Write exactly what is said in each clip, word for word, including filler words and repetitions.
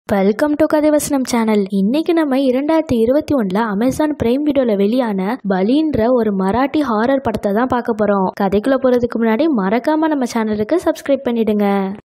Welcome to கதைவசனம் channel. இன்னைக்கு நம்ம இரண்டாயிரத்தி இருபத்தி ஒண்ணுல அமேசான் பிரைம் வீடியோல வெளியான பலின்ற ஒரு மராட்டி ஹாரர் படத்தை தான் பார்க்க போறோம். கதைக்குள்ள போறதுக்கு முன்னாடி மறக்காம நம்ம சேனலுக்கு சப்ஸ்கிரைப் பண்ணிடுங்க.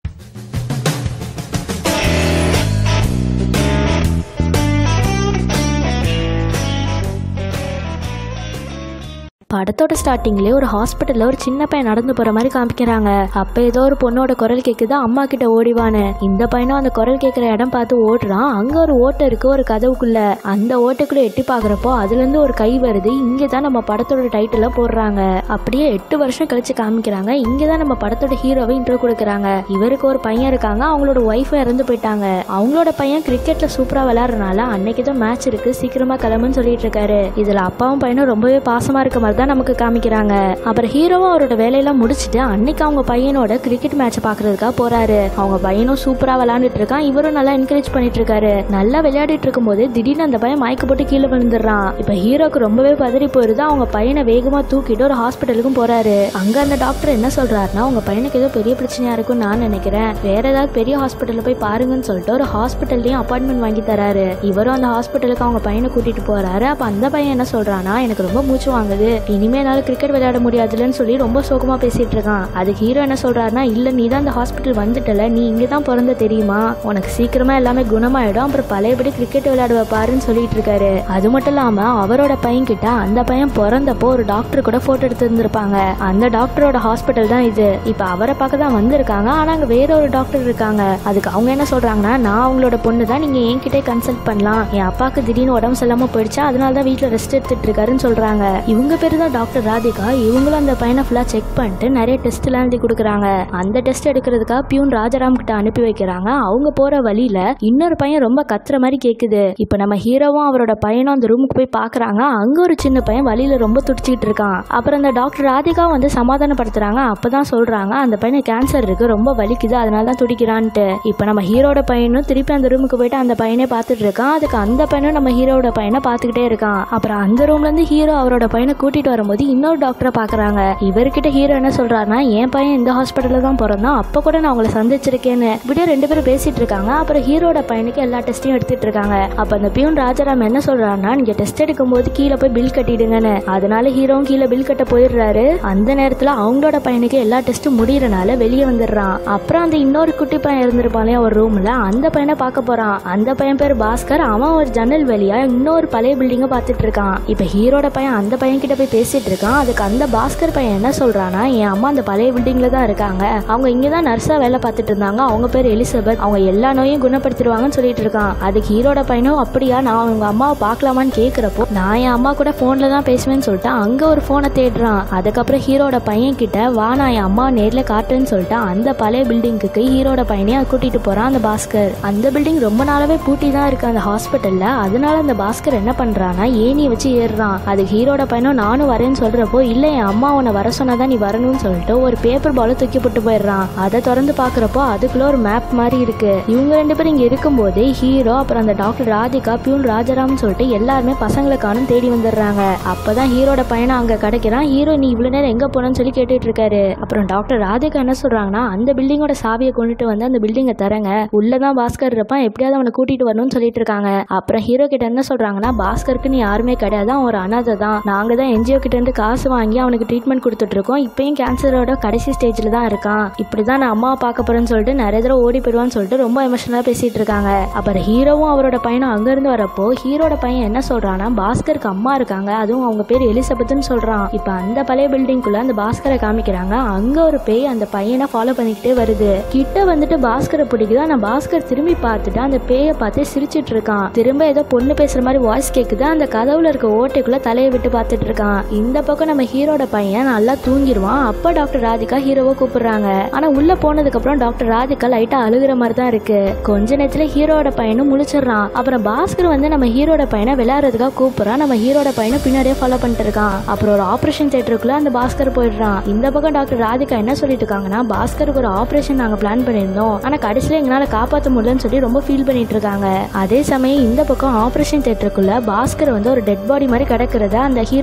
படத்தோட ஸ்டார்டிங்லேயே ஒரு ஹாஸ்பிட்டல்ல ஒரு சின்ன பையன் நடந்து போற மாதிரி காமிக்கிறாங்க. அப்ப ஏதோ ஒரு பொண்ணோட குரல் கேக்குது, அம்மா கிட்ட ஓடிவான்னு. இந்த பையனும் அந்த குரல் கேட்கிற இடம் பார்த்து ஓடுறான். அங்க ஒரு ஓட்டை இருக்கு ஒரு கதவுக்குள்ள. அந்த ஓட்டைக்குள்ள எட்டி பாக்குறப்போ அதுல இருந்து ஒரு கை வருது. இங்கதான் நம்ம படத்தோட டைட்டில போடுறாங்க. அப்படியே எட்டு வருஷம் கழிச்சு காமிக்கிறாங்க. இங்கதான் நம்ம படத்தோட ஹீரோவை இன்ட்ரோ கொடுக்குறாங்க. இவருக்கு ஒரு பையன் இருக்காங்க, அவங்களோட ஒய்ஃப் இறந்து போயிட்டாங்க. அவங்களோட பையன் கிரிக்கெட்ல சூப்பரா விளையாடுறதுனால அன்னைக்கு தான் மேட்ச் இருக்கு, சீக்கிரமா கிளம்புன்னு சொல்லிட்டு இருக்காரு. இதுல அப்பாவும் பையனும் ரொம்பவே பாசமா இருக்க மாதிரி நமக்கு காமிக்கிறாங்க. அப்புறம் ஹீரோவும் அவரோட வேலையெல்லாம் முடிச்சுட்டு அன்னைக்கு அவங்க பையனோட கிரிக்கெட் மேட்ச் பாக்குறதுக்காக போறாரு. அவங்க பையனும் சூப்பரா விளையாண்டுட்டு இருக்கான். இவரும் நல்லா என்கரேஜ் பண்ணிட்டு இருக்காரு. நல்லா விளையாடிட்டு இருக்கும் போது திடீர்னு அந்த பையன் மயக்க போட்டு கீழே விழுந்துடுறான். இப்ப ஹீரோக்கு ரொம்பவே பதறி போயிருது. அவங்க பையனை வேகமா தூக்கிட்டு ஒரு ஹாஸ்பிட்டலுக்கும் போறாரு. அங்க அந்த டாக்டர் என்ன சொல்றாருன்னா, உங்க பையனுக்கு ஏதோ பெரிய பிரச்சனையா இருக்கும்னு நான் நினைக்கிறேன், வேற ஏதாவது பெரிய ஹாஸ்பிட்டல்ல போய் பாருங்கன்னு சொல்லிட்டு ஒரு ஹாஸ்பிட்டல்லையும் அப்பாயின்மெண்ட் வாங்கி தராரு. இவரும் அந்த ஹாஸ்பிட்டலுக்கு அவங்க பையனை கூட்டிட்டு போறாரு. அப்ப அந்த பையன் என்ன சொல்றான்னா, எனக்கு ரொம்ப மூச்சு வாங்குது, இனிமே என்னால கிரிக்கெட் விளையாட முடியாதுன்னு சொல்லி ரொம்ப சோகமா பேசிட்டு இருக்கான். அதுக்கு ஹீரோ என்ன சொல்றாருன்னா, இல்ல நீ தான் அந்த ஹாஸ்பிட்டல் வந்துட்டல, நீ இங்கதான் பிறந்த தெரியுமா, உனக்கு சீக்கிரமா எல்லாமே குணமாயிடும், அப்புறம் பழையபடி கிரிக்கெட் விளையாடுவ பாருன்னு சொல்லிட்டு இருக்காரு. அது மட்டும் இல்லாம அவரோட பையன் கிட்ட அந்த பையன் பிறந்தப்போ ஒரு டாக்டர் கூட போட்டோ எடுத்து இருந்திருப்பாங்க. அந்த டாக்டரோட ஹாஸ்பிட்டல் தான் இது. இப்ப அவரை பார்க்க தான் வந்திருக்காங்க. ஆனா அங்க வேற ஒரு டாக்டர் இருக்காங்க. அதுக்கு அவங்க என்ன சொல்றாங்கன்னா, நான் அவங்களோட பொண்ணு தான், நீங்க என்கிட்ட கன்சல்ட் பண்ணலாம், என் அப்பாக்கு திடீர்னு உடம்பு சரியில்லாம போயிடுச்சா, அதனாலதான் வீட்டுல ரெஸ்ட் எடுத்துட்டு இருக்காருன்னு சொல்றாங்க. இவங்க பேரு தான் டாக்டர் ராதிகா. இவங்களும் அந்த பையனை ஃபுல்லா செக் பண்ணிட்டு நிறைய டெஸ்ட் எல்லாம் எழுதி கொடுக்குறாங்க. அந்த டெஸ்ட் எடுக்கிறதுக்காக பியூன் ராஜாராம் கிட்ட அனுப்பி வைக்கிறாங்க. அவங்க போற வழியில இன்னொரு பையன் ரொம்ப கத்துற மாதிரி கேக்குது. இப்ப நம்ம ஹீரோவும் அவரோட பையனும் அந்த ரூமுக்கு போய் பாக்குறாங்க. அங்க ஒரு சின்ன பையன் வழியில ரொம்ப துடிச்சிட்டு இருக்கான். அப்புறம் அந்த டாக்டர் ராதிகா வந்து சமாதானப்படுத்துறாங்க. அப்பதான் சொல்றாங்க, அந்த பையனுக்கு கேன்சர் இருக்கு, ரொம்ப வலிக்குது, அதனாலதான் துடிக்கிறான்ட்டு. இப்ப நம்ம ஹீரோட பையனும் திருப்பி அந்த ரூமுக்கு போயிட்டு அந்த பையனே பாத்துட்டு இருக்கான். அதுக்கு அந்த பையனும் நம்ம ஹீரோட பையனை பாத்துக்கிட்டே இருக்கான். அப்புறம் அந்த ரூம்ல இருந்து ஹீரோ அவரோட பையனை கூட்டிட்டு வரும்போது இன்னொரு டாக்டரை பாக்குறாங்க. இவர்கிட்ட ஹீரோ என்ன சொல்றாருன்னா, என் பையன் இந்த ஹாஸ்பிட்டல்ல தான் பிறந்தான், அப்ப கூட நான் அவங்களை சந்திச்சிருக்கேன்னு. இப்படியே ரெண்டு பேரும் பேசிட்டு இருக்காங்க. அப்புறம் ஹீரோட பையனுக்கு எல்லா டெஸ்டையும் எடுத்துட்டு இருக்காங்க. அப்ப அந்த பியூன் ராஜாராம் என்ன சொல்றாருன்னா, நீங்க டெஸ்ட் எடுக்கும் போது கீழே போய் பில் கட்டிடுங்கன்னு. அதனால ஹீரோவும் கீழே பில் கட்ட போயிடுறாரு. அந்த நேரத்துல அவங்களோட பையனுக்கு எல்லா டெஸ்டும் முடியறனால வெளியே வந்துடுறான். அப்புறம் அந்த இன்னொரு குட்டி பையன் இருந்திருப்பானே ஒரு ரூம்ல, அந்த பையனை பார்க்க போறான். அந்த பையன் பேர் பாஸ்கர். அவன் ஒரு ஜன்னல் வழியா இன்னொரு பழைய பில்டிங்க பாத்துட்டு இருக்கான். இப்ப ஹீரோட பையன் அந்த பையன் கிட்ட போய் பேசிட்டு இருக்கான். அதுக்கு அந்த பாஸ்கர் பையன் என்ன சொல்றானா, என் அம்மா அந்த பழைய பில்டிங்ல தான் இருக்காங்க, அவங்க இங்கதான் நர்ஸா வேலை பார்த்துட்டு இருந்தாங்க, அவங்க பேர் எலிசபெத், அவங்க எல்லா நோயும் குணப்படுத்திடுவாங்கன்னு சொல்லிட்டு இருக்கான். அதுக்கு ஹீரோட பையனும், அப்படியா, நான் அவங்க அம்மாவை பாக்கலாமான்னு கேக்குறப்போ, நான் என் அம்மா கூட போன்ல தான் பேசுவேன்னு சொல்லிட்டு அங்க ஒரு போனை தேடுறான். அதுக்கப்புறம் ஹீரோட பையன் கிட்ட, வா நான் என் அம்மா நேர்ல காட்டுறேன்னு சொல்லிட்டு அந்த பழைய பில்டிங்க்கு ஹீரோட பையனையே கூட்டிட்டு போறான் அந்த பாஸ்கர். அந்த பில்டிங் ரொம்ப நாளாவே பூட்டி தான் இருக்கு அந்த ஹாஸ்பிட்டல்ல. அதனால அந்த பாஸ்கர் என்ன பண்றானா, ஏணியை வச்சு ஏறுறான். அது ஹீரோட பையனும் நானும் வரேன்னு சொல்றப்போ, இல்ல என் அம்மா உன்னை வர சொன்னாதான் நீ வரணும்னு சொல்லிட்டு ஒரு பேப்பர் பால தூக்கி போட்டு போயிடுறான். அதை திறந்து பாக்குறப்போ அதுக்குள்ள ஒரு மேப் மாதிரி இருக்கு. இவங்க ரெண்டு பேரும் இங்க இருக்கும் போதே ஹீரோ அப்புறம் அந்த டாக்டர் ராதிகா பியூன் ராஜாராம் சொல்லிட்டு எல்லாருமே பசங்களை காணும் தேடி வந்துடுறாங்க. அப்பதான் ஹீரோட பையனை அங்க கிடைக்கிறான். ஹீரோ, நீ இவ்வளவு நேரம் எங்க போனன்னு சொல்லி கேட்டுட்டு இருக்காரு. அப்புறம் டாக்டர் ராதிகா என்ன சொல்றாங்கன்னா, அந்த பில்டிங்கோட சாவியை கொண்டுட்டு வந்து அந்த பில்டிங்கை தரங்க, உள்ளதான் பாஸ்கர் இருப்பான், எப்படியாவது அவனை கூட்டிட்டு வரணும்னு சொல்லிட்டு இருக்காங்க. அப்புறம் ஹீரோ கிட்ட என்ன சொல்றாங்கன்னா, பாஸ்கருக்கு நீ யாருமே கிடையாது, அவன் ஒரு அனாதை தான், நாங்க தான் என்ஜிஓ கிட்ட இருந்து காசு வாங்கி அவனுக்கு ட்ரீட்மெண்ட் கொடுத்துட்டு இருக்கோம், இப்பயும் கேன்சரோட கடைசி ஸ்டேஜ்ல தான் இருக்கான், இப்படிதான் நான் அம்மாவை பார்க்க போறேன்னு சொல்லிட்டு நிறைய தடவை ஓடி போயிடுவான்னு சொல்லிட்டு ரொம்ப எமோஷனலா பேசிட்டு இருக்காங்க. அப்புறம் ஹீரோவும் அவரோட பையனும் அங்க இருந்து வரப்போ ஹீரோட பையன் என்ன சொல்றான்னா, பாஸ்கருக்கு அம்மா இருக்காங்க, அதுவும் அவங்க பேர் எலிசபெத்னு சொல்றான். இப்ப அந்த பழைய பில்டிங்குள்ள அந்த பாஸ்கரை காமிக்கிறாங்க. அங்க ஒரு பேய் அந்த பையனை ஃபாலோ பண்ணிக்கிட்டே வருது. கிட்ட வந்துட்டு பாஸ்கரை பிடிக்குது. ஆனா பாஸ்கர் திரும்பி பார்த்துட்டு அந்த பேயை பார்த்து சிரிச்சிட்டு இருக்கான். திரும்ப ஏதோ பொண்ணு பேசுற மாதிரி வாய்ஸ் கேக்குது. அந்த கதவுல இருக்க ஓட்டைக்குள்ள தலையை விட்டு பார்த்துட்டு இருக்கான். இந்த பக்கம் நம்ம ஹீரோட பையன் நல்லா தூங்கிடுவான். அப்ப டாக்டர் ராதிகா ஹீரோவை கூப்பிடுறாங்க. ஆனா உள்ள போனதுக்கு அப்புறம் டாக்டர் ராதிகா லைட்டா அழுகிற மாதிரி தான் இருக்கு. கொஞ்ச நேரத்துல ஹீரோட பையனும் முழிச்சிடறான். அப்புறம் பாஸ்கர் வந்து நம்ம ஹீரோட பையனை விளையாடுறதுக்காக கூப்பிடுறான். நம்ம ஹீரோட பையனை பின்னாடியே ஃபாலோ பண்ணிட்டு இருக்கான். அப்புறம் ஒரு ஆபரேஷன் தியேட்டருக்குள்ள அந்த பாஸ்கர் போயிடுறான். இந்த பக்கம் டாக்டர் ராதிகா என்ன சொல்லிட்டு இருக்காங்கன்னா, பாஸ்கருக்கு ஒரு ஆபரேஷன் நாங்க பிளான் பண்ணிருந்தோம், ஆனா கடைசியில எங்களால காப்பாற்ற முடியலன்னு சொல்லி ரொம்ப ஃபீல் பண்ணிட்டு இருக்காங்க. அதே சமயம் இந்த பக்கம் ஆபரேஷன் தியேட்டருக்குள்ள பாஸ்கர் வந்து ஒரு டெட் பாடி மாதிரி கிடக்கிறத அந்த ஹீரோட பையனும்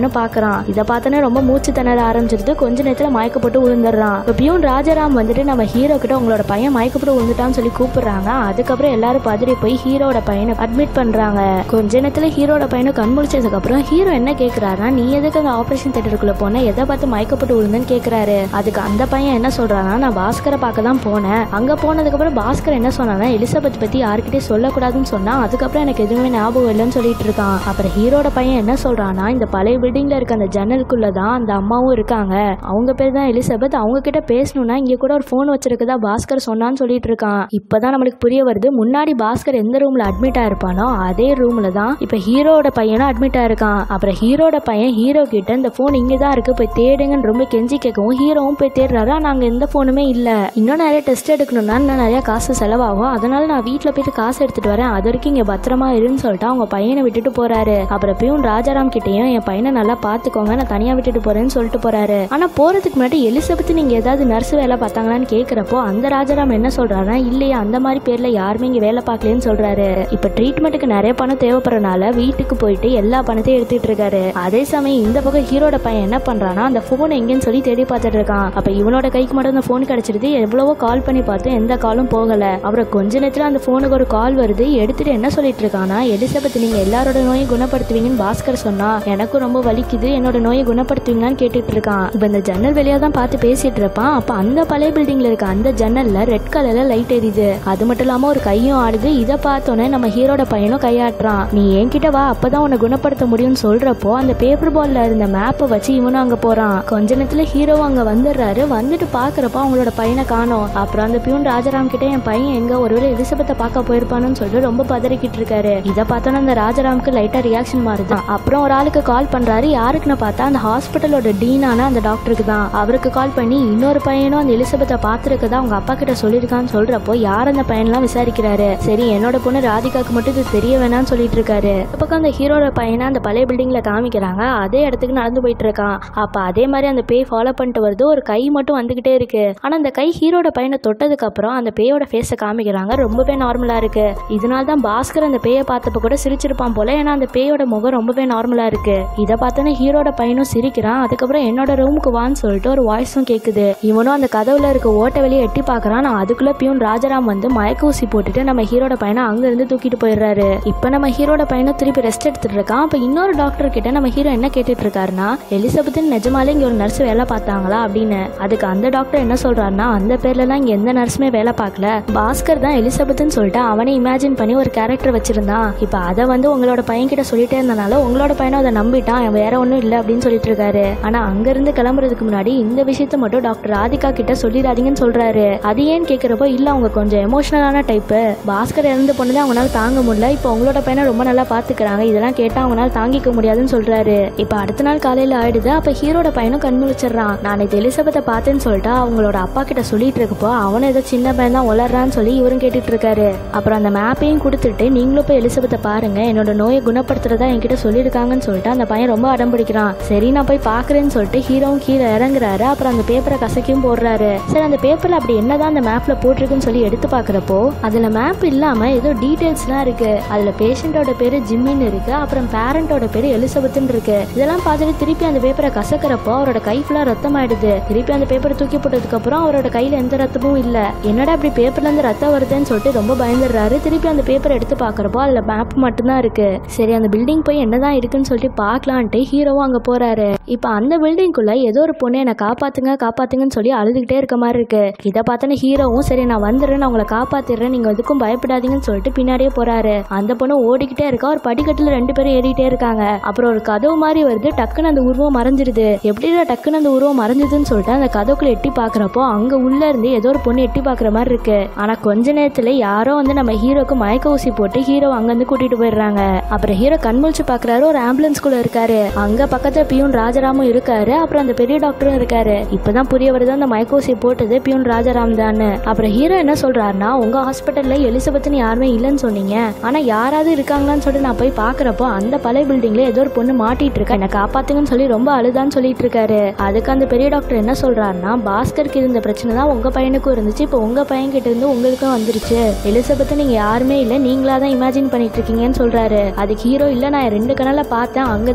இருக்கான்னு பாக்குறான். இதை பார்த்தோன்னே ரொம்ப மூச்சு திணற ஆரம்பிச்சிருது. கொஞ்ச நேரத்துல மயக்கப்பட்டு விழுந்துடுறான். இப்போ பியூன் ராஜாராம் வந்துட்டு நம்ம ஹீரோ கிட்ட உங்களோட பையன் மயக்கப்பட்டு விழுந்துட்டான்னு சொல்லி கூப்பிடுறாங்க. அதுக்கப்புறம் எல்லாரும் பதறி போய் ஹீரோட பையனை அட்மிட் பண்றாங்க. கொஞ்ச நேரத்துல ஹீரோட பையனை கண் முழிச்சதுக்கு அப்புறம் ஹீரோ என்ன கேக்குறாருன்னா, நீ எதுக்கு அந்த ஆபரேஷன் தியேட்டருக்குள்ள போன, எதை பார்த்து மயக்கப்பட்டு விழுந்துன்னு கேக்குறாரு. அதுக்கு அந்த பையன் என்ன சொல்றான்னா, நான் பாஸ்கரை பார்க்க தான் போனேன். அங்க போனதுக்கு அப்புறம் பாஸ்கர் என்ன சொன்னானா, எலிசபெத் பத்தி யாருக்கிட்டே சொல்லக்கூடாதுன்னு சொன்னா, அதுக்கப்புறம் எனக்கு எதுவுமே ஞாபகம் இல்லைன்னு சொல்லிட்டு இருக்கான். அப்புறம் ஹீரோட பையன் என்ன சொல்றான்னா, இந்த பழைய பில்டிங்ல இருக்க அந்த ஜன்னலுக்குள்ளதான் அந்த அம்மாவும் இருக்காங்க, அவங்க பேர் தான் எலிசபெத், அவங்க கிட்ட பேசணும்னா இங்க கூட ஒரு போன் வச்சிருக்கதா பாஸ்கர் சொன்னான்னு சொல்லிட்டு இருக்கான். இப்பதான் நம்மளுக்கு புரிய வருது, முன்னாடி பாஸ்கர் எந்த ரூம்ல அட்மிட் ஆயிருப்பானோ அதே ரூம்ல தான் இப்ப ஹீரோட பையனும் அட்மிட் ஆயிருக்கான். அப்புறம் ஹீரோட பையன் ஹீரோ கிட்ட இந்த போன் இங்கதான் இருக்கு, போய் தேடுங்கன்னு ரொம்ப கெஞ்சி கேட்கவும் ஹீரோவும் போய் தேடுறாரு. நாங்க எந்த போனுமே இல்ல, இன்னும் நிறைய டெஸ்ட் எடுக்கணும்னா இன்னும் நிறைய காசு செலவாகும், அதனால நான் வீட்டுல போயிட்டு காசு எடுத்துட்டு வரேன், அது வரைக்கும் இங்க பத்திரமா இருன்னு சொல்லிட்டு அவங்க பையனை விட்டுட்டு போறாரு. அப்புறம் பியூன் ராஜாராம் கிட்டையும் என் பையனை நல்லா பாத்துக்கோங்க, நான் தனியா விட்டுட்டு போறேன்னு சொல்லிட்டு போறாரு. ஆனா போறதுக்கு முன்னாடி எலிசபெத் நீங்க ஏதாவது நர்ஸ் வேலை பார்த்தாங்களான்னு கேக்குறப்போ அந்த ராஜாராம் என்ன சொல்றாருன்னா, இல்லையா அந்த மாதிரி பேர்ல யாருமே இங்க வேலை பார்க்கலன்னு சொல்றாரு. இப்ப ட்ரீட்மெண்ட்டுக்கு நிறைய பணம் தேவைப்படுறதுனால வீட்டுக்கு போயிட்டு எல்லா பணத்தையும் எடுத்துட்டு இருக்காரு. அதே சமயம் இந்த பக்கம் ஹீரோட பையன் என்ன பண்றானா, அந்த போன் எங்கன்னு சொல்லி தேடி பார்த்துட்டு இருக்கான். அப்ப இவனோட கைக்கு மட்டும் அந்த போன் கிடைச்சிருது. எவ்வளவோ கால் பண்ணி பார்த்து எந்த காலும் போகல. அப்புறம் கொஞ்ச நேரத்துல அந்த போனுக்கு ஒரு கால் வருது. எடுத்துட்டு என்ன சொல்லிட்டு இருக்கானா, எலிசபெத் நீங்க எல்லாரோட நோயை குணப்படுத்துவீங்கன்னு பாஸ்கர் சொன்னா, எனக்கும் ரொம்ப வலிக்குது, என்னோட நோயை குணப்படுத்துவீங்களான்னு கேட்டுட்டு இருக்கான். இப்ப இந்த ஜன்னல் வெளியா தான் பார்த்து பேசிட்டு இருப்பான். அப்ப அந்த பழைய பில்டிங்ல இருக்க அந்த ஜன்னல்ல ரெட் கலர்ல லைட் எரியுது. அது மட்டும் இல்லாம ஒரு கையும் ஆடுது. இதை பார்த்தோன்னே நம்ம ஹீரோட பையனும் கையாட்டுறான். நீ என்கிட்ட வா, அப்பதான் உன்னை குணப்படுத்த முடியும்னு சொல்றப்போ அந்த பேப்பர் பால்ல இருந்த மேப்பை வச்சு இவனும் அங்க போறான். கொஞ்ச நேரத்துல ஹீரோ அங்க வந்துடுறாரு. வந்துட்டு பாக்குறப்ப அவங்களோட பையனை காணோம். அப்புறம் அந்த பியூன் ராஜாராம் கிட்ட என் பையன் எங்க, ஒருவேளை எலிசபெத்தை பார்க்க போயிருப்பான்னு சொல்லிட்டு ரொம்ப பதறிக்கிட்டு இருக்காரு. இதை பார்த்தோன்னா அந்த ராஜாராமுக்கு லைட்டா ரியாக்ஷன் மாறுதான். அப்புறம் ஒரு ஆளுக்கு கால் பண்றாரு. யாருக்குன்னு பார்த்தா அந்த ஹாஸ்பிட்டலோட டீனான அந்த டாக்டருக்கு தான். அவருக்கு கால் பண்ணி இன்னொரு பையனும் அந்த எலிசபெத்தை பார்த்துருக்கதா அவங்க அப்பா கிட்ட சொல்லியிருக்கான்னு சொல்றப்போ யார் அந்த பையன்லாம் விசாரிக்கிறாரு. சரி என்னோட பொண்ணு ராதிகாக்கு மட்டும் இது தெரிய வேணாம்னு சொல்லிட்டு இருக்காரு. பக்கம் அந்த ஹீரோட பையனை அந்த பழைய பில்டிங்ல காமிக்கிறாங்க. அதே இடத்துக்கு நடந்து போயிட்டு இருக்கான். அப்ப அதே மாதிரி அந்த பேய் ஃபாலோ பண்ணிட்டு வருது. ஒரு கை மட்டும் வந்துகிட்டே இருக்கு. ஆனா அந்த கை ஹீரோட பையனை தொட்டதுக்கு அப்புறம் அந்த பேயோட ஃபேஸ காமிக்கிறாங்க. ரொம்பவே நார்மலா இருக்கு. இதனால தான் பாஸ்கர் அந்த பேயை பார்த்தப்ப கூட சிரிச்சிருப்பான் போல. ஏன்னா அந்த பேயோட முகம் ரொம்பவே நார்மலா இருக்கு. இதை பார்த்தோன்னே ஹீரோட பையனும் சிரிக்கிறான். அதுக்கப்புறம் என்னோட ரூமுக்கு வான்னு சொல்லிட்டு ஒரு வாய்ஸும் கேக்குது. இவனும் அந்த கதவுல இருக்க ஓட்ட வெளியே எட்டி பாக்குறான். நான் அதுக்குள்ள பியூன் ராஜாராம் வந்து மயக்க ஊசி போட்டுட்டு நம்ம ஹீரோட பையனை அங்க இருந்து தூக்கிட்டு போயிடுறாரு. இப்ப நம்ம ஹீரோட பையனும் திருப்பி ரெஸ்ட் எடுத்துட்டு இருக்கான். அப்ப இன்னொரு டாக்டர் கிட்ட நம்ம ஹீரோ என்ன கேட்டுட்டு இருக்காருன்னா, எலிசபெத் நிஜமாலே இங்க ஒரு நர்ஸ் வேலை பார்த்தாங்களா அப்படின்னு. அதுக்கு அந்த டாக்டர் என்ன சொல்றாருன்னா, அந்த பேர்ல எல்லாம் இங்க எந்த நர்ஸுமே வேலை பார்க்கல, பாஸ்கர் தான் எலிசபெத்னு சொல்லிட்டு அவனை இமேஜின் பண்ணி ஒரு கேரக்டர் வச்சிருந்தான். இப்ப அதை வந்து உங்களோட பையன் கிட்ட சொல்லிட்டே இருந்தனால உங்களோட பையனும் அதை நம்பிட்டான், வேற ஒன்னும் இல்ல அப்படின்னு சொல்லிட்டு இருக்காரு. ஆனா அங்க இருந்து கிளம்புறதுக்கு முன்னாடி இந்த விஷயத்த மட்டும் டாக்டர் ராதிகா கிட்ட சொல்லிடாதீங்கன்னு சொல்றாரு. அது ஏன்னு கேக்குறப்போ, இல்ல அவங்க கொஞ்சம் எமோஷனலான டைப்பு, பாஸ்கர் இறந்து போனதே அவங்களால தாங்க முடியல, இப்ப உங்களோட பையனை ரொம்ப நல்லா பாத்துக்கிறாங்க, இதெல்லாம் கேட்டா அவங்களால தாங்கிக்க முடியாதுன்னு சொல்றாரு. இப்ப அடுத்த நாள் காலையில ஆயிடுது. அப்ப ஹீரோட பையனும் கண் முழிச்சிடறான். நான் இது எலிசபெத்தை பார்த்தேன்னு சொல்லிட்டு அவங்களோட அப்பா கிட்ட சொல்லிட்டு இருக்கப்போ அவனை ஏதோ சின்ன பையன் தான் உளறான்னு சொல்லி இவரும் கேட்டுட்டு இருக்காரு. அப்புறம் அந்த மேப்பையும் கொடுத்துட்டு நீங்களும் போய் எலிசபெத்தை பாருங்க, என்னோட நோயை குணப்படுத்துறதா என்கிட்ட சொல்லியிருக்காங்கன்னு சொல்லிட்டு அந்த பையன் ரொம்ப அடம் பிடிக்கிறான். சரி நான் போய் பாக்குறேன்னு சொல்லிட்டு ஹீரோவும் கீழே இறங்குறாரு. அப்புறம் அந்த பேப்பரை கசக்கியும் போடுறாரு. சரி அந்த பேப்பர்ல அப்படி என்னதான் அந்த மேப்ல போட்டிருக்குன்னு சொல்லி எடுத்து பாக்குறப்போ அதுல மேப் இல்லாம ஏதோ டீடைல்ஸ் எல்லாம் இருக்கு. அதுல பேஷண்டோட பேரு ஜிம்மின்னு இருக்கு, அப்புறம் பேரண்டோட பேரு எலிசபெத்னு இருக்கு. இதெல்லாம் பார்த்துட்டு திருப்பி அந்த பேப்பரை கசக்கிறப்போ அவரோட கை ஃபுல்லா ரத்தம் ஆயிடுது. திருப்பி அந்த பேப்பரை தூக்கி போட்டதுக்கு அப்புறம் அவரோட கையில எந்த ரத்தமும் இல்ல. என்னடா இப்படி பேப்பர்ல இருந்து ரத்தம் வருதுன்னு சொல்லிட்டு ரொம்ப பயந்துடுறாரு. திருப்பி அந்த பேப்பரை எடுத்து பாக்குறப்போ அதுல மேப் மட்டும்தான் இருக்கு. சரி அந்த பில்டிங் போய் என்னதான் இருக்குன்னு சொல்லிட்டு பாக்கலான்ட்டு ஹீரோவும் அங்க போறாரு. இப்ப அந்த பில்டிங்குள்ள ஏதோ ஒரு பொண்ணு என்ன காப்பாத்துங்க காப்பாத்துங்கன்னு சொல்லி அழுதுகிட்டே இருக்க மாதிரி இருக்கு. இதை பார்த்தோன்னு ஹீரோவும் சரி நான் வந்துடுறேன், நான் உங்களை காப்பாத்திடுறேன், நீங்க எதுக்கும் பயப்படாதீங்கன்னு சொல்லிட்டு பின்னாடியே போறாரு. அந்த பொண்ணு ஓடிக்கிட்டே இருக்கா. ஒரு படிக்கட்டுல ரெண்டு பேரும் ஏறிட்டே இருக்காங்க. அப்புறம் ஒரு கதவு மாதிரி வருது. டக்குன்னு அந்த உருவம் மறைஞ்சிருது. எப்படிடா டக்குன்னு அந்த உருவம் மறைஞ்சதுன்னு சொல்லிட்டு அந்த கதவுக்குள்ள எட்டி பாக்குறப்போ அங்க உள்ள இருந்து ஏதோ ஒரு பொண்ணு எட்டி பாக்குற மாதிரி இருக்கு. ஆனா கொஞ்ச நேரத்துல யாரோ வந்து நம்ம ஹீரோக்கு மயக்க ஊசி போட்டு ஹீரோ அங்க இருந்து கூட்டிட்டு போயிடுறாங்க. அப்புறம் ஹீரோ கண்முழிச்சு பாக்குறாரு. ஒரு ஆம்புலன்ஸ்குள்ள இருக்காரு. அங்க பக்கத்துல பியூன் ராஜாராமும் இருக்காரு. அப்புறம் அந்த பெரிய டாக்டரும் இருக்காரு. இப்பதான் புரிய வருது அந்த மயக்க ஊசி போட்டது பியூன் ராஜாராம் தான். அப்புறம் ஹீரோ என்ன சொல்றாருன்னா, உங்க ஹாஸ்பிட்டல்ல எலிசபெத்னு யாருமே இல்லைன்னு சொன்னீங்க, ஆனா யாராவது இருக்காங்களான்னு சொல்லிட்டு நான் போய் பாக்குறப்போ அந்த பழைய பில்டிங்ல ஏதோ ஒரு பொண்ணு மாட்டிட்டு இருக்கா, என்ன காப்பாத்துங்கன்னு சொல்லி ரொம்ப அழுதான்னு சொல்லிட்டு இருக்காரு. அதுக்கு அந்த பெரிய டாக்டர் என்ன சொல்றாருன்னா, பாஸ்கருக்கு இருந்த பிரச்சனை தான் உங்க பையனுக்கும் இருந்துச்சு, இப்போ உங்க பையன் கிட்ட இருந்து உங்களுக்கும் வந்துருச்சு, எலிசபெத் நீங்க யாருமே இல்ல, நீங்களா தான் இமேஜின் பண்ணிட்டு இருக்கீங்கன்னு சொல்றாரு. அதுக்கு ஹீரோ இல்ல நான் ரெண்டு கணல பார்த்தேன், அங்கதான் அழுது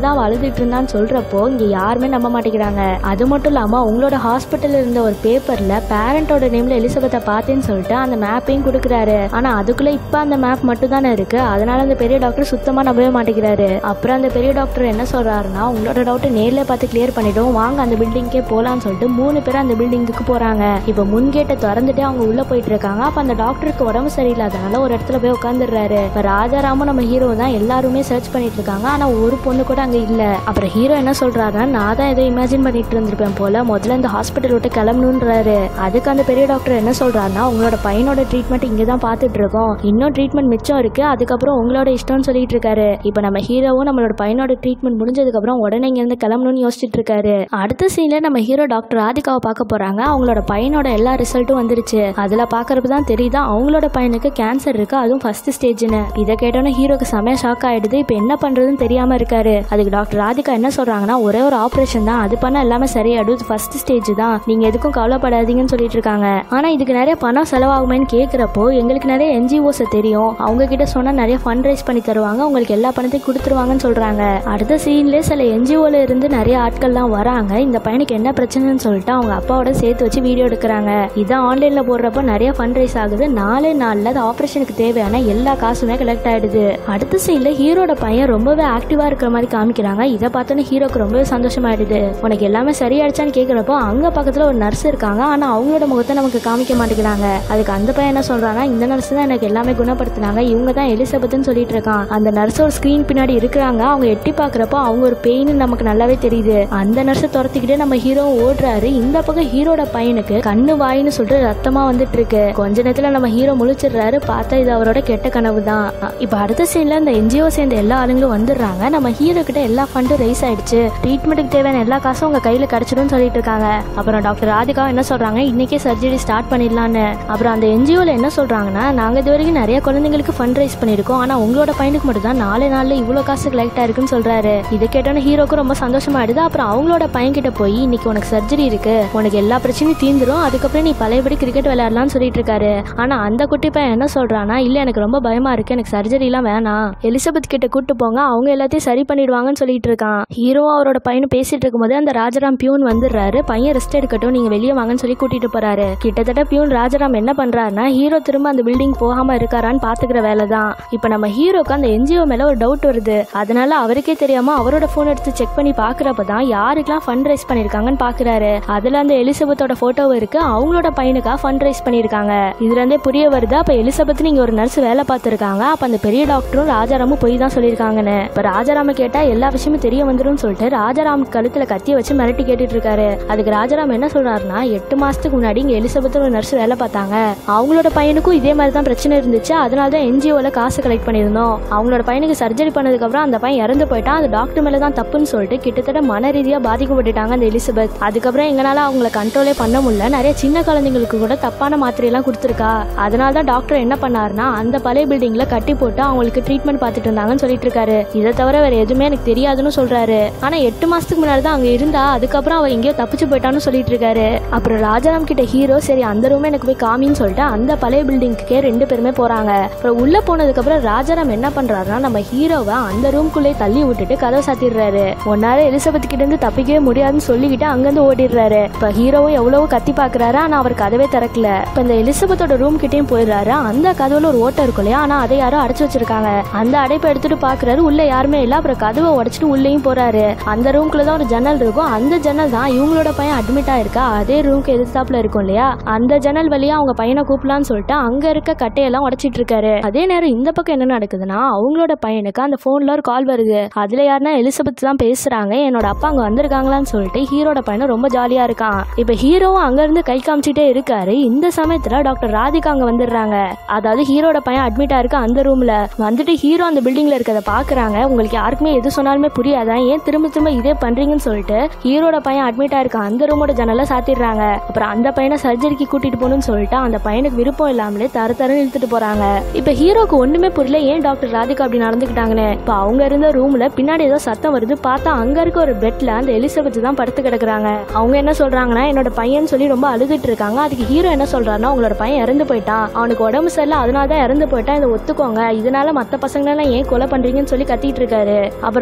அழுதுட்டு இருந்தான்னு சொல்றப்போ இங்க யாருமே நம்ப மாட்டேங்கிறாங்க. அது மட்டும் இல்லாம உங்களோட ஹாஸ்பிட்டல் இருந்த ஒரு பேப்பர்ல பேரண்டோட நேம்ல எலிசபெத்தை பார்த்தேன்னு சொல்லிட்டு அந்த மேப்பையும் கொடுக்குறாரு. ஆனா அதுக்குள்ள இப்ப அந்த மேப் மட்டும் தானே இருக்கு. அதனால அந்த பெரிய டாக்டர் சுத்தமா நம்பவே மாட்டேங்கிறாரு. அப்புறம் அந்த பெரிய டாக்டர் என்ன சொல்றாருன்னா, உங்களோட டவுட்டை நேர்ல பார்த்து கிளியர் பண்ணிடும், வாங்க அந்த பில்டிங்கே போலான்னு சொல்லிட்டு மூணு பேரும் அந்த பில்டிங்குக்கு போறாங்க. இப்ப முன்கேட்டை திறந்துட்டு அவங்க உள்ள போயிட்டு இருக்காங்க. அப்ப அந்த டாக்டருக்கு உடம்பு சரியில்லாதனால ஒரு இடத்துல போய் உட்காந்துடுறாரு. இப்ப ராஜாராமும் நம்ம ஹீரோ தான் எல்லாருமே சர்ச் பண்ணிட்டு இருக்காங்க. ஆனா ஒரு பொண்ணு கூட அங்க இல்ல. அப்புறம் ஹீரோ என்ன சொல்றாருன்னா, நான் தான் ஏதோ இமேஜின் பண்ணிட்டு இருந்திருப்பேன் போல, முதல்ல இந்த ஹாஸ்பிட்டல் விட்டு கிளம்பணுன்றாரு. அதுக்கு அந்த பெரிய டாக்டர் என்ன சொல்றாருன்னா, உங்களோட பையனோட ட்ரீட்மெண்ட் இங்கதான் பாத்துட்டு இருக்கோம், இன்னும் ட்ரீட்மெண்ட் மிச்சம் இருக்கு, அதுக்கப்புறம் உங்களோட இஷ்டம்னு சொல்லிட்டு இருக்காரு. இப்ப நம்ம ஹீரோவும் நம்மளோட பையனோட ட்ரீட்மெண்ட் முடிஞ்சதுக்கு அப்புறம் உடனே இங்க இருந்து கிளம்பணும்னு யோசிச்சுட்டு இருக்காரு. அடுத்த சீன்ல நம்ம ஹீரோ டாக்டர் ராதிகாவை பார்க்க போறாங்க. அவங்களோட பையனோட எல்லா ரிசல்ட்டும் வந்துருச்சு. அதுல பாக்குறப்பதான் தெரியுதா அவங்களோட பையனுக்கு கேன்சர் இருக்கு, அதுவும் ஃபர்ஸ்ட் ஸ்டேஜ்னு. இதை கேட்டோன்னு ஹீரோக்கு செமையா ஷாக் ஆயிடுது. இப்ப என்ன பண்றதுன்னு தெரியாம இருக்காரு. அதுக்கு டாக்டர் ராதிகா என்ன சொல்றாங்கன்னா, ஒரே ஒரு ஆபரேஷன் தான், அது பண்ண எல்லாமே சரியாயிடும், ஃபர்ஸ்ட் ஸ்டேஜ் தான், நீங்க எதுக்கும் கவலைப்படாதீங்கன்னு சொல்லிட்டு இருக்காங்க. ஆனா இதுக்கு நிறைய பணம் செலவாகுமேன்னு கேக்குறப்போ, எங்களுக்கு நிறைய என்ஜிஓஸ் தெரியும், அவங்க கிட்ட சொன்னா நிறைய ஃபண்ட் ரைஸ் பண்ணி தருவாங்க, உங்களுக்கு எல்லா பணத்தையும் கொடுத்துருவாங்கன்னு சொல்றாங்க. அடுத்த சீன்ல சில என்ஜிஓல இருந்து நிறைய ஆட்கள்லாம் வராங்க. இந்த பையனுக்கு என்ன பிரச்சனைன்னு சொல்லிட்டு அவங்க அப்பாவோட சேர்த்து வச்சு வீடியோ எடுக்கிறாங்க. இதான் ஆன்லைன்ல போடுறப்போ நிறைய ஃபண்ட் ரைஸ் ஆகுது. நாலு நாள்ல அது ஆபரேஷனுக்கு தேவையான எல்லா காசுமே கலெக்ட் ஆயிடுது. அடுத்த சீன்ல ஹீரோட பையன் ரொம்பவே ஆக்டிவா இருக்கிற மாதிரி காமிக்கிறாங்க. இதை பார்த்தோன்னு ஹீரோக்கு ரொம்பவே சந்தோஷமாயிடுது. உனக்கு எல்லாமே சரியாயிடுச்சான்னு கேக்குறப்போ அங்க பக்கத்துல ஒரு நர்ஸ் இருக்காங்க. ஆனா அவங்களோட முகத்தை நமக்கு காமிக்க மாட்டேங்கிறாங்க. அதுக்கு அந்த பையன் என்ன சொல்றாங்கன்னா, இந்த நர்ஸ் தான் எனக்கு எல்லாமே குணப்படுத்தினாங்க, இவங்க தான் எலிசபெத்னு சொல்லிட்டு இருக்கான். அந்த நர்ஸ் ஒரு ஸ்கிரீன் பின்னாடி இருக்கிறாங்க. அவங்க எட்டி பாக்குறப்போ அவங்க ஒரு பெயின் நமக்கு நல்லாவே தெரியுது. அந்த நர்ஸை துரத்திக்கிட்டே நம்ம ஹீரோ ஓடுறாரு. இந்த பக்கம் ஹீரோட பையனுக்கு கண்ணு வாயின்னு சொல்லிட்டு ரத்தமா வந்துட்டு இருக்கு. கொஞ்ச நேரத்துல நம்ம ஹீரோ முழிச்சிடுறாரு. பார்த்தா இது அவரோட கெட்ட கனவு தான். இப்ப அடுத்த சீன்ல இந்த என்ஜிஓ சேர்ந்த எல்லா ஆளுங்களும் வந்துடுறாங்க. நம்ம ஹீரோ கிட்ட எல்லா ஃபண்டும் ரைஸ் ஆயிடுச்சு, ட்ரீட்மெண்ட்டுக்கு தேவையான எல்லா காசும் உங்க கையில கிடைச்சிடும் சொல்லிட்டு இருக்காங்க. அப்புறம் டாக்டர் ராதிகா என்ன சொல்றாங்க, இன்னைக்கே சர்ஜரி ஸ்டார்ட் பண்ணிடலான்னு. அப்புறம் அந்த என்ஜிஓல என்ன சொல்றாங்கன்னா, நாங்க இது வரைக்கும் நிறைய குழந்தைங்களுக்கு ஃபண்ட் ரைஸ் பண்ணிருக்கோம், ஆனா உங்களோட பையனுக்கு மட்டும் தான் நாலு நாள்ல இவ்வளவு காசு கலெக்ட் ஆயிருக்குன்னு சொல்றாரு. இதை கேட்டோன்னு ஹீரோக்கு ரொம்ப சந்தோஷமாயிடுது. அப்புறம் அவங்களோட பையன் கிட்ட போய், இன்னைக்கு உனக்கு சர்ஜரி இருக்கு, உனக்கு எல்லா பிரச்சனையும் தீந்துரும், அதுக்கப்புறம் நீ பழையபடி கிரிக்கெட் விளையாடலாம்னு சொல்லிட்டு இருக்காரு. ஆனா அந்த குட்டி பையன் என்ன சொல்றானா, இல்ல எனக்கு ரொம்ப பயமா இருக்கு, எனக்கு சர்ஜரி எல்லாம் வேணாம், எலிசபெத் கிட்ட கூட்டு போங்க, அவங்க எல்லாத்தையும் சரி பண்ணிடுவாங்கன்னு சொல்லிட்டு இருக்கான். ஹீரோ அவரோட பையனும் பேசிட்டு இருக்கும்போது அந்த ராஜாராம் பியூன் வந்துடுறாரு. பையன் ரெஸ்ட் எடுக்கட்டும், நீங்க வெளியே வாங்கன்னு சொல்லி கூட்டிட்டு போறாரு. கிட்டத்தட்ட பியூன் ராஜாராம் என்ன பண்றாருன்னா, ஹீரோ திரும்ப அந்த பில்டிங் போகாம இருக்காரான்னு பாத்துக்கிற வேலை தான். இப்ப நம்ம ஹீரோக்கு அந்த என்ஜிஓ மேல ஒரு டவுட் வருது. அதனால அவருக்கே தெரியாம அவரோட போன் எடுத்து செக் பண்ணி பாக்குறப்பதான் யாருக்கெல்லாம் ஃபண்ட் ரைஸ் பண்ணிருக்காங்கன்னு பாக்குறாரு. அதுல அந்த எலிசபெத்தோட போட்டோ இருக்கு. அவங்களோட பையனுக்கா ஃபண்ட் ரைஸ் பண்ணிருக்காங்க. இதுல இருந்தே புரிய வருது, அப்ப எலிசபெத் நீங்க ஒரு நர்ஸ் வேலை பார்த்திருக்காங்க, அப்ப அந்த பெரிய டாக்டரும் ராஜாராமும் போய் தான் சொல்லிருக்காங்கன்னு. இப்ப ராஜாராம கேட்டா எல்லா விஷயமும் தெரிய வந்துடும் சொல்லிட்டு ராஜாராம் கழுத்துல கத்திய வச்சு மிரட்டி கேட்டுட்டு இருக்காரு. அதுக்கு ராஜாராம் என்ன சொல்றாருன்னா, எட்டு மாசத்துக்கு முன்னாடி இங்க எலிசபெத் ஒரு நர்ஸ் வேலை பார்த்தாங்க, அவங்களோட பையனுக்கும் இதே மாதிரி தான் பிரச்சனை இருந்துச்சு, அதனாலதான் என்ஜிஓல காசு கலெக்ட் பண்ணிருந்தோம், அவங்களோட பையனுக்கு சர்ஜரி பண்ணதுக்கு அப்புறம் அந்த பையன் இறந்து போயிட்டான், அது டாக்டர் மேலதான் தப்புன்னு சொல்லிட்டு கிட்டத்தட்ட மன ரீதியா பாதிக்கப்பட்டுட்டாங்க அந்த எலிசபெத். அதுக்கப்புறம் எங்களால அவங்கள கண்ட்ரோலே பண்ண முடியல, நிறைய சின்ன குழந்தைங்களுக்கு கூட தப்பான மாத்திரை எல்லாம் கொடுத்துருக்கா, அதனாலதான் டாக்டர் என்ன பண்ணாருன்னா அந்த பழைய பில்டிங்ல கட்டி போட்டு அவங்களுக்கு ட்ரீட்மெண்ட் பார்த்துட்டு இருந்தாங்கன்னு சொல்லிட்டு இருக்காரு. இதை தவிர வேற எதுவுமே எனக்கு தெரியாதுன்னு சொல்றாரு. ஆனா எட்டு மாசத்துக்கு முன்னாடிதான் அங்க இருந்தா, அதுக்கப்புறம் அவர் எங்கேயோ தப்பிச்சு போயிட்டான்னு சொல்லிட்டு இருக்காரு. அப்புறம் ராஜாராம் கிட்ட ஹீரோ, சரி அந்த ரூம் எனக்கு போய் காமின்னு சொல்லிட்டு அந்த பழைய பில்டிங்க்கே ரெண்டு பேருமே போறாங்க. அப்புறம் உள்ள போனதுக்கு அப்புறம் ராஜாராம் என்ன பண்றாருன்னா, நம்ம ஹீரோவை அந்த ரூம்குள்ளே தள்ளி விட்டுட்டு கதவை சாத்திடுறாரு. ஒன்னால எலிசபெத் கிட்ட இருந்து தப்பிக்கவே முடியாதுன்னு சொல்லிக்கிட்டு அங்கிருந்து ஓடிடுறாரு. இப்ப ஹீரோவும் எவ்வளவு கத்தி பாக்குறாரு, ஆனா அவர் கதவே திறக்கல. இப்ப இந்த எலிசபெத்தோட ரூம் கிட்டயும் போயிடுறாரு. அந்த கதவுல ஒரு ஓட்டம் இருக்கும் இல்லையா, ஆனா அதை யாரும் அடைச்சு வச்சிருக்காங்க. அந்த அடைப்பை எடுத்துட்டு பாக்குறாரு, உள்ள யாருமே இல்ல. அப்புறம் கதவை உடைச்சிட்டு உள்ளேயும் போறாரு. அந்த ரூம்குள்ளதான் ஒரு ஜன்னல் இருக்கும். அந்த ஜன்னல் தான் இவங்களோட பையன் அட்மிட் ஆயிருக்கா அதே ரூம்க்கு எதிர்த்தாப்புல இருக்கும் இல்லையா, அந்த ஜன்னல் வழியா அவங்க பையனை கூப்பிடலான்னு சொல்லிட்டு அங்க இருக்க கட்டையெல்லாம் உடைச்சிட்டு இருக்காரு. அதே நேரம் இந்த பக்கம் என்ன நடக்குதுன்னா, அவங்களோட பையனுக்கு அந்த போன்ல ஒரு கால் வருது. அதுல யாருன்னா எலிசபெத் தான் பேசுறாங்க, என்னோட அப்பா அங்க வந்திருக்காங்களான்னு சொல்லிட்டு ஹீரோட பையனும் ரொம்ப ஜாலியா இருக்கான். இப்ப ஹீரோவும் அங்க இருந்து கை காமிச்சிட்டே இருக்காரு. இந்த சமயத்துல டாக்டர் ராதிகா அங்க வந்துடுறாங்க. அதாவது ஹீரோட பையன் அட்மிட் ஆயிருக்கு அந்த ரூம்ல. வந்துட்டு ஹீரோ அந்த பில்டிங்ல இருக்கத பாக்குறாங்க. உங்களுக்கு யாருக்குமே எது சொன்னாலுமே புரியாதா, ஏன் திரும்ப திரும்ப இதே பண்றீங்கன்னு சொல்லிட்டு ஹீரோட பையன் அட்மிட் ஆயிருக்க அந்த ரூமோட ஜன்னலை சாத்திடுறாங்க. அப்புறம் அந்த பையனை சர்ஜரிக்கு கூட்டிட்டு போகணும்னு சொல்லிட்டு அந்த பையனுக்கு விருப்பம் இல்லாமலே தர தரன்னு இழுத்துட்டு போறாங்க. இப்ப ஹீரோக்கு ஒண்ணுமே புரியல, ஏன் டாக்டர் ராதிகா அப்படி நடந்துக்கிட்டாங்கன்னு. இப்ப அவங்க இருந்த ரூம்ல பின்னாடி ஏதோ சத்தம் வருது. பார்த்தா அங்க இருக்க ஒரு பெட்ல அந்த எலிசபெத் தான் படுத்து கிடக்குறாங்க. அவங்க என்ன சொல்றாங்கன்னா, என்னோட பையன் சொல்லி ரொம்ப அழுதுட்டு இருக்காங்க. அதுக்கு ஹீரோ என்ன சொல்றாருன்னா, உங்களோட பையன் இறந்து போயிட்டான், அவனுக்கு உடம்பு சரியில்லை, அதனாலதான் இறந்து போயிட்டான், இதை ஒத்துக்கோங்க, இதனால மத்த பசங்க எல்லாம் ஏன் கொலை பண்றீங்கன்னு சொல்லி கத்திட்டு இருக்காரு. அப்புறம் அங்க இருந்து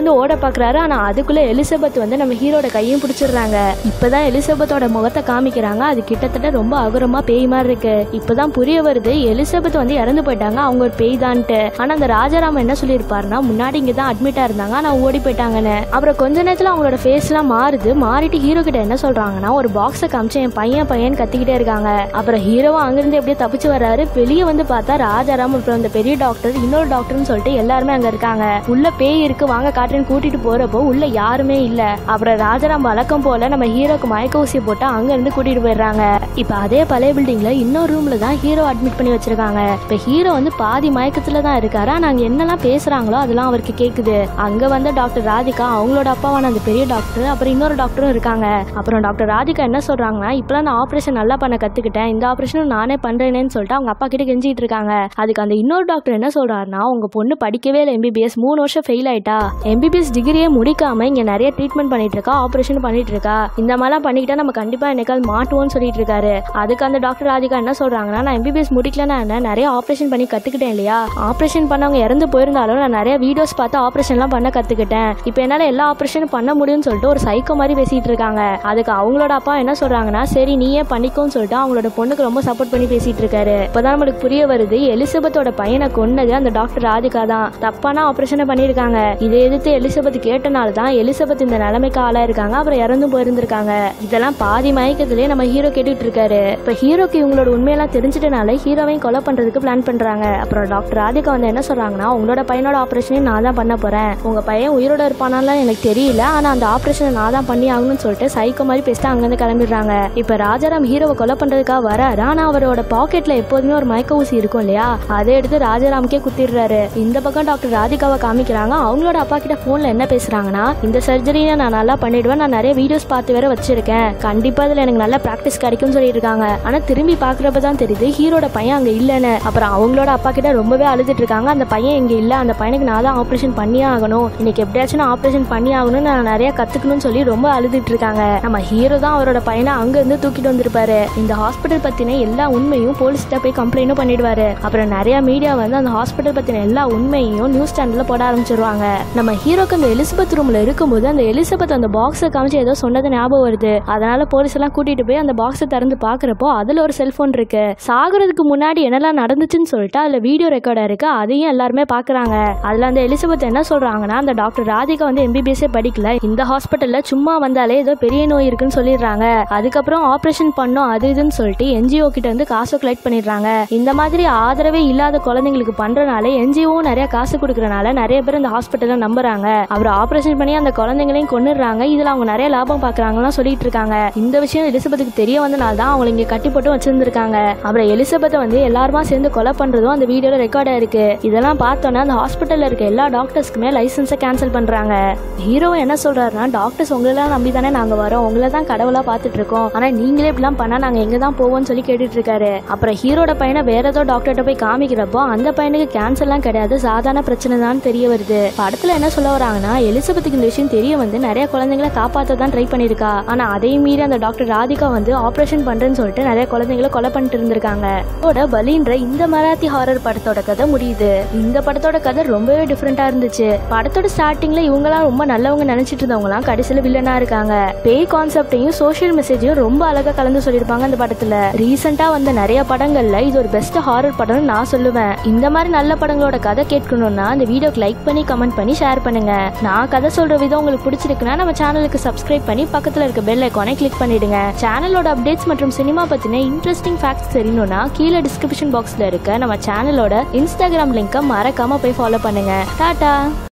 இருந்து ஓட பாக்குறாரு. ஆனா அதுக்குள்ள எலிசபெத் வந்து நம்ம ஹீரோட கையும் பிடிச்சிடுறாங்க. இப்பதான் எலிசபெத்தோட முகத்தை காமிக்கிறாங்க. அது கிட்டத்தட்ட ரொம்ப அகரமா பேய் மாதிரி இருக்கு. இப்பதான் புரிய வருது எலிசபெத் வந்து இறந்து போயிட்டாங்க, அவங்க ஒரு பேய் தான்ட்டு. ஆனா அந்த ராஜாராம் என்ன சொல்லியிருப்பாருன்னா முன்னாடி இங்கதான் அட்மிட்டா இருந்தாங்க, ஆனா ஓடி போயிட்டாங்கன்னு. அப்புறம் கொஞ்ச நேரத்துல அவங்களோட ஃபேஸ் எல்லாம் மாறுது. மாறிட்டு ஹீரோ கிட்ட என்ன சொல்றாங்கன்னா ஒரு பாக்ஸை காமிச்சு என் பையன் பையன் கத்திக்கிட்டே இருக்காங்க. அப்புறம் ஹீரோவும் அங்கிருந்து எப்படியே தப்பிச்சு வர்றாரு. வெளியே வந்து பார்த்தா ராஜாராம் அப்புறம் அந்த பெரிய டாக்டர் இன்னொரு டாக்டர்னு சொல்லிட்டு எல்லாருமே அங்க இருக்காங்க. உள்ள பேய் இருக்கு வாங்க காட்டுன்னு கூட்டிட்டு போறப்போ உள்ள யாருமே இல்ல. அப்புறம் ராஜாராம் வழக்கம் போல நம்ம ஹீரோக்கு மயக்க ஊசி போட்டு அங்க இருந்து கூட்டிட்டு போயிடுறாங்க. இப்ப அதே பழைய பில்டிங்ல இன்னொரு ரூம்ல தான் ஹீரோ அட்மிட் பண்ணி வச்சிருக்காங்க. இப்ப ஹீரோ வந்து பாதி மயக்கத்துல தான் இருக்காரு. நாங்க என்னெல்லாம் பேசுறாங்களோ அதெல்லாம் அவருக்கு கேக்குது. அங்க வந்து டாக்டர் ராதிகா அவங்களோட அப்பாவான அந்த பெரிய டாக்டர் அப்புறம் இன்னொரு டாக்டரும் இருக்காங்க. அப்புறம் டாக்டர் ராதிகா என்ன சொல்றாங்கன்னா இப்பெல்லாம் நான் ஆபரேஷன் நல்லா பண்ண கத்துக்கிட்டேன், இந்த ஆபரேஷனும் நானே பண்றேன்னு சொல்லிட்டு அவங்க அப்பா கிட்ட கெஞ்சிட்டு இருக்காங்க. அதுக்கு அந்த இன்னொரு டாக்டர் என்ன சொல்றாருன்னா உங்க பொண்ணு படிக்கவே இல்லை, எம்பிபிஎஸ் மூணு வருஷம் ஃபெயில் ஆயிட்டா, எம்பிபிஎஸ் டிகிரியே முடிக்காம இங்க நிறைய ட்ரீட்மெண்ட் பண்ணிட்டு இருக்கா, ஆபரேஷன் பண்ணிட்டு இருக்கா, இந்த மாதிரிலாம் பண்ணிக்கிட்டா நம்ம கண்டிப்பா என்னைக்காவது மாட்டுவோம்னு சொல்லிட்டு இருக்காரு. அதுக்கு அந்த டாக்டர் ராதிகா என்ன சொல்றாங்கன்னா நான் எம்பிபிஎஸ் முடிக்கலன்னா என்ன, நிறைய ஆபரேஷன் பண்ணி கத்துக்கிட்டேன் இல்லையா, ஆபரேஷன் பண்ணவங்க இறந்து போயிருந்தாலும் நான் நிறைய வீடியோஸ் பார்த்து ஆபரேஷன்லாம் பண்ண கத்துக்கிட்டேன், இப்போ என்னால எல்லா ஆபரேஷனும் பண்ண முடியும்னு சொல்லிட்டு ஒரு சைக்கோ மாதிரி பேசிட்டு இருக்காங்க. அதுக்கு அவங்களோட அப்பா என்ன சொல்றாங்கன்னா சரி நீயே பண்ணிக்கோன்னு சொல்லிட்டு அவங்களோட பொண்ணுக்கு ரொம்ப சப்போர்ட் பண்ணி பேசிட்டு இருக்காரு. இப்பதான் நம்மளுக்கு புரிய வருது எலிசபெத்தோட பையனை கொன்னது அந்த டாக்டர் ராதிகா தான், தப்பான ஆபரேஷனை பண்ணிருக்காங்க. இதை எதிர்த்து எலிசபெத் கேட்டனால தான் எலிசபெத் இந்த நிலைமைக்கு ஆளா இருக்காங்க, அப்புறம் இறந்தும் போயிருந்திருக்காங்க. இதெல்லாம் பாதி மயக்கத்திலே நம்ம ஹீரோ கேட்டுட்டு இருக்காரு. இப்ப ஹீரோக்கு இவங்களோட உண்மையெல்லாம் தெரிஞ்சிட்டனால ஹீரோவையும் கொலை பண்றதுக்கு பிளான் பண்றாங்க. அப்புறம் டாக்டர் ராதிகா வந்து என்ன சொல்றாங்கன்னா உங்களோட பையனோட ஆபரேஷனையும் நான் தான் பண்ண போறேன், உங்க பையன் உயிரோட இருப்பானாலாம் எனக்கு தெரியல, ஆனா அந்த ஆபரேஷனை நான் தான் பண்ணி ஆகணும்னு சொல்லிட்டு சைக்கோ மாதிரி பேசிட்டு அங்கிருந்து கிளம்பிடுறாங்க. இப்ப ராஜாராம் ஹீரோவை கொலை பண்றதுக்காக வராரு. ஆனா அவரோட பாக்கெட்ல எப்போதுமே ஒரு மயக்க ஊசி இருக்கும் இல்லையா, அதை எடுத்து ராஜாராமுக்கே குத்திடுறாரு. இந்த பக்கம் டாக்டர் ராதிகாவை காமிக்கிறாங்க. அவங்களோட அப்பா கிட்ட போன்ல என்ன பேசுறாங்கன்னா இந்த சர்ஜரியை நான் நல்லா பண்ணிடுவேன், நான் நிறைய வீடியோஸ் பார்த்து வேற வச்சிருக்கேன், கண்டிப்பா இதுல எனக்கு நல்ல பிராக்டிஸ் கிடைக்கும்னு சொல்லிட்டு இருக்காங்க. ஆனா திரும்பி பாக்குறப்பதான் தெரியுது ஹீரோட பையன் அங்க இல்லன்னு. அப்புறம் அவங்களோட அப்பா கிட்ட ரொம்பவே அழுதுட்டு இருக்காங்க, அந்த பையன் இங்க இல்ல, அந்த பையனுக்கு நான் தான் ஆபரேஷன் பண்ணியே ஆகணும், இன்னைக்கு எப்படியாச்சும் நான் ஆபரேஷன் பண்ணி ஆகணும், நான் நிறைய கத்துக்கணும்னு சொல்லி ரொம்ப அழுதுட்டு இருக்காங்க. நம்ம ஹீரோ தான் அவரோட பையனை அங்க இருந்து தூக்கிட்டு வந்திருப்பாரு. இந்த ஹாஸ்பிட்டல் பத்தின எல்லா உண்மையும் போலீஸ்கிட்ட போய் கம்ப்ளைண்டும் பண்ணிடுவாரு. அப்புறம் நிறைய மீடியா வந்து அந்த ஹாஸ்பிட்டல் பத்தின எல்லா உண்மையும் நியூஸ் சேனல்ல போட ஆரம்பிச்சிருவாங்க. நம்ம ஹீரோக்கு அந்த எலிசபெத் ரூம்ல இருக்கும்போது அந்த எலிசபெத் அந்த பாக்ஸை காமிச்சு ஏதோ சொன்னது ஞாபகம் வருது. அதனால போலீஸ் எல்லாம் கூட்டிட்டு போய் அந்த பாக்ஸை திறந்து பாக்குறப்போ அதுல ஒரு செல்போன் இருக்கு. சாகுறதுக்கு முன்னாடி என்னெல்லாம் நடந்துச்சுன்னு சொல்லிட்டு அதுல வீடியோ ரெக்கார்டா இருக்கு, அதையும் எல்லாருமே பாக்குறாங்க. அதுல அந்த எலிசபெத் என்ன சொல்றாங்கன்னா அந்த டாக்டர் ராதிகா வந்து எம்பிபிஎஸ் படிக்கல, இந்த ஹாஸ்பிட்டல்ல சும்மா வந்தாலே ஏதோ பெரிய நோய் இருக்குன்னு சொல்லிடுறாங்க, அதுக்கப்புறம் ஆபரேஷன் பண்ணோம் அது இதுன்னு சொல்லிட்டு என்ஜிஓ கிட்ட இருந்து காசு கலெக்ட் பண்ணிடுறாங்க. இந்த மாதிரி ஆதரவே இல்லாத குழந்தைங்களுக்கு பண்றனால என்ஜிஓவும் நிறைய காசு கொடுக்கறனால நிறைய பேர் இந்த ஹாஸ்பிட்டல்ல நம்புறாங்க. அப்புறம் ஆபரேஷன் பண்ணி அந்த குழந்தைங்களையும் கொன்னுடுறாங்க, இதுல அவங்க நிறைய லாபம் பாக்குறாங்கன்னு சொல்லிட்டு இருக்காங்க. இந்த விஷயம் எலிசபெத்துக்கு தெரிய வந்தனால தான் அவங்க இங்க கட்டி போட்டு வச்சிருந்திருக்காங்க. அப்புறம் எலிசபெத்தை வந்து எல்லாருமா சேர்ந்து கொலை பண்றதும் அந்த வீடியோல ரெக்கார்டா இருக்கு. இதெல்லாம் பார்த்தோன்னா அந்த ஹாஸ்பிட்டல்ல இருக்க எல்லா டாக்டர்ஸ்க்குமே லைசன்ஸை கேன்சல் பண்றாங்க. ஹீரோ என்ன சொல்றாருன்னா டாக்டர்ஸ் உங்களெல்லாம் நம்பி தானே நாங்க வரோம், உங்களை தான் கடவுளா பாத்துட்டு இருக்கோம், ஆனா நீங்களே இப்படிலாம் பண்ணா நாங்க எங்க தான் போவோம்னு சொல்லி கேட்டுட்டு இருக்காரு. அப்புறம் ஹீரோட பையனை வேற ஏதோ டாக்டர்கிட்ட போய் காமிக்கிறப்போ அந்த பையனுக்கு கேன்சர்லாம் கிடையாது, சாதாரண பிரச்சனை தான் தெரிய வருது. படத்துல என்ன சொல்ல வராங்கன்னா எலிசபெத்துக்கு இந்த விஷயம் தெரிய வந்து நிறைய குழந்தைங்களை காப்பாற்ற தான் ட்ரை பண்ணிருக்கா, ஆனா அதையும் மீறி அந்த டாக்டர் ராதிகா வந்து ஆபரேஷன் பண்றேன்னு சொல்லிட்டு நிறைய குழந்தைங்களை கொலை பண்ணிட்டு இருந்திருக்காங்க. இதோட பலின்ற இந்த மராத்தி ஹாரர் படத்தோட கதை முடியுது. இந்த படத்தோட கதை ரொம்பவே டிஃபரெண்டா இருந்துச்சு. படத்தோட ஸ்டார்டிங்ல இவங்கலாம் ரொம்ப நல்லவங்க நினைச்சிட்டு இருந்தவங்க எல்லாம் கடைசியில வில்லனா இருக்காங்க. பேய் கான்செப்டையும் சோசியல் மெசேஜையும் ரொம்ப அழகா கலந்து சொல்லிருப்பாங்க அந்த படத்துல. ரீசெண்டா வந்த நிறைய படங்கள்ல இது ஒரு பெஸ்ட் ஹாரர் படம்னு நான் சொல்லுவேன். இந்த மாதிரி நல்ல படங்களோட கதை கேட்கணும்னா இந்த வீடியோக்கு லைக் பண்ணி கமெண்ட் பண்ணி ஷேர் பண்ணுங்க. நான் கதை சொல்ற விதம் உங்களுக்கு பிடிச்சிருக்குன்னா நம்ம சேனலுக்கு சப்ஸ்கிரைப் பண்ணி பக்கத்துல இருக்க பெல் ஐகானை கிளிக் பண்ணிடுங்க. சேனலோட அப்டேட்ஸ் மற்றும் சினிமா பத்தின இன்ட்ரெஸ்டிங் ஃபேக்ட்ஸ் தெரியணும்னா கீழே டிஸ்கிரிப்ஷன் பாக்ஸ்ல இருக்க நம்ம சேனலோட இன்ஸ்டாகிராம் லிங்கை மறக்காம போய் ஃபாலோ பண்ணுங்க. டாடா.